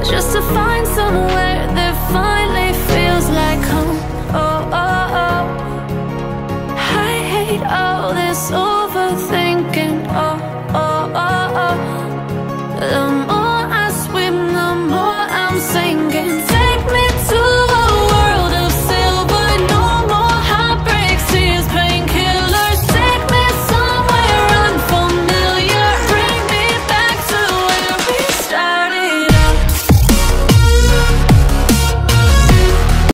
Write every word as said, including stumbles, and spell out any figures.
just to find somewhere that finally feels like home. Oh, oh, oh. I hate all this overthinking.